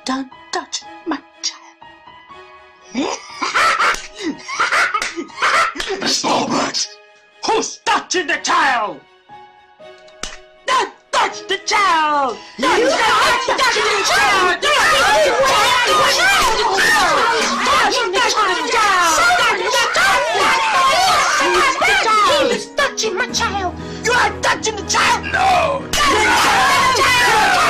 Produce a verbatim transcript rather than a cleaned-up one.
Don't touch my child. Miss Albert! Who's touching the child? Don't touch the child! Don't You touch the child! He's touching my child! You are touching the child! No! Touching the child!